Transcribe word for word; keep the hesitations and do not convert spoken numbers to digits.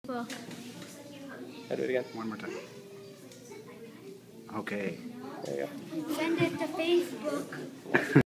Book. I'll do it again. One more time. Okay. There you go. Send it to Facebook.